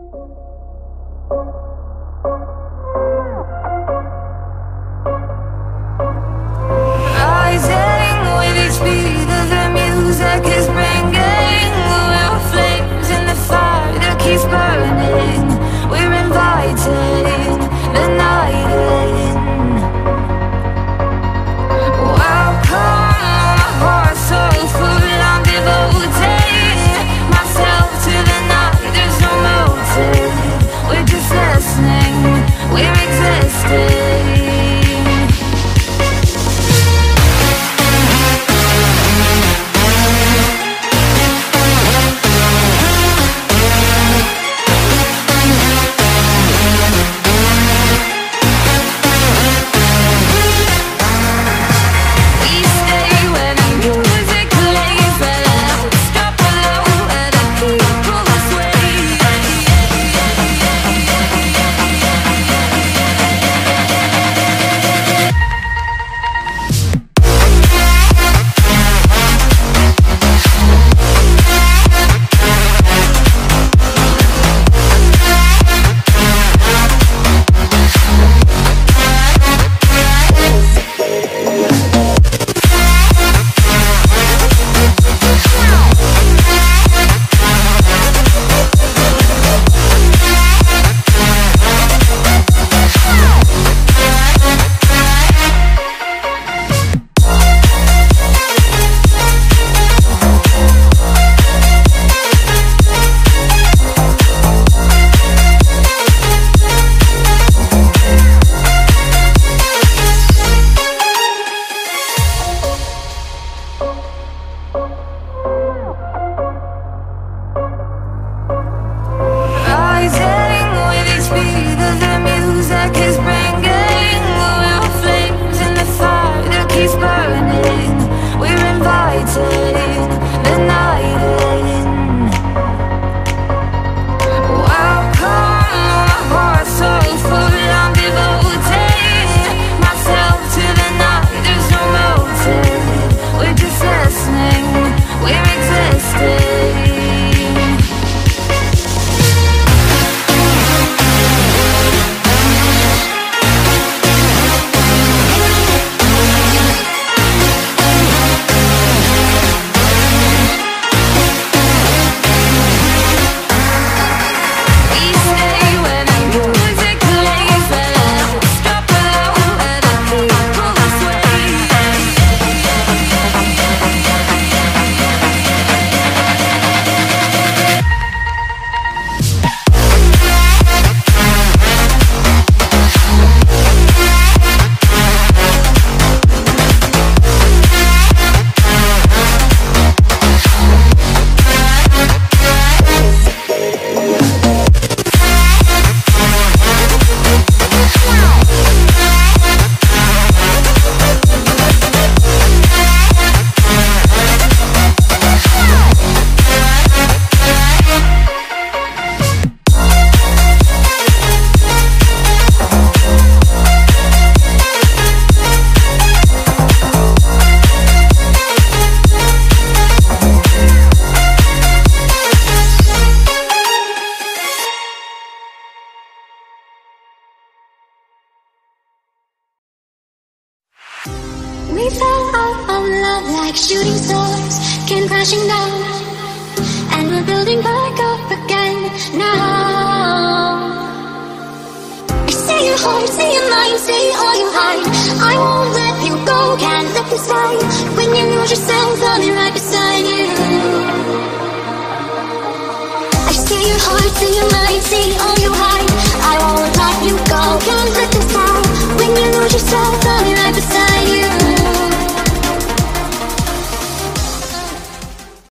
Rising with each beat of the music is bringing. We're flames in the fire that keeps burning. We're inviting the night in. Welcome, my heart's so full, I'm devoting myself to the night. There's no motive, we're just listening, we're existing. We fell out of love like shooting stars came crashing down, and we're building back up again now. I see your heart, see your mind, see all you hide. I won't let you go, can't look inside. When you lose yourself, I'll be right beside you. I see your heart, see your mind, see all